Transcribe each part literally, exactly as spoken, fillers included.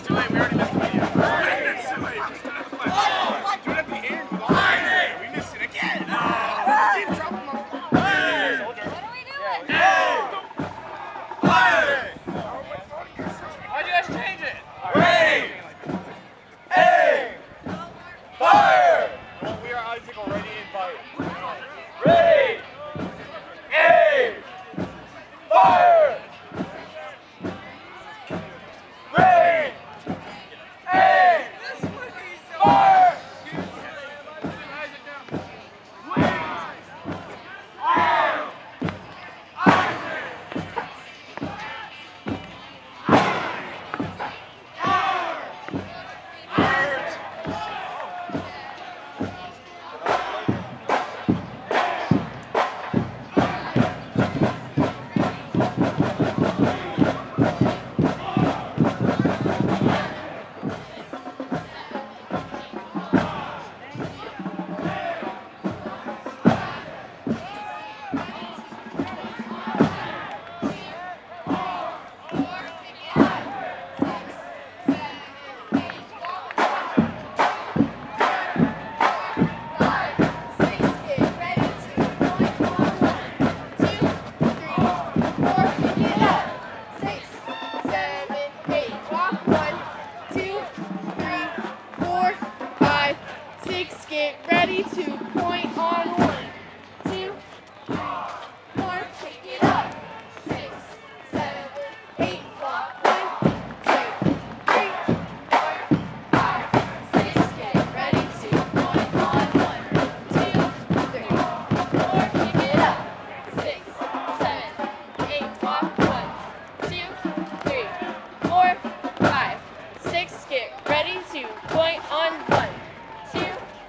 too late. We already missed the video. It's too late. Just do it at the flag. Do it at the end with all the We missed it again. No. Keep dropping them. What are we doing? Why'd you guys change it? Ready! Aim! Fire! Well, we are Isaac already invited. Ready! Aim! Fire! Ready! Aim! Fire! Get ready to point on one, two, three, four, pick it up. Six, seven, eight, walk one, two, three, four, five, six. Get ready to point on one, two, three, four, pick it up. Six, seven, eight, walk one, two, three, four, five, six. Get ready to point on one, two.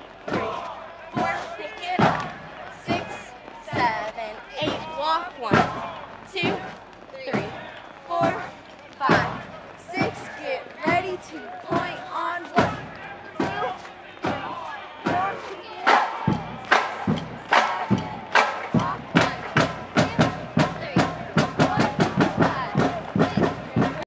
One, two, three, four, five, six. Get ready to point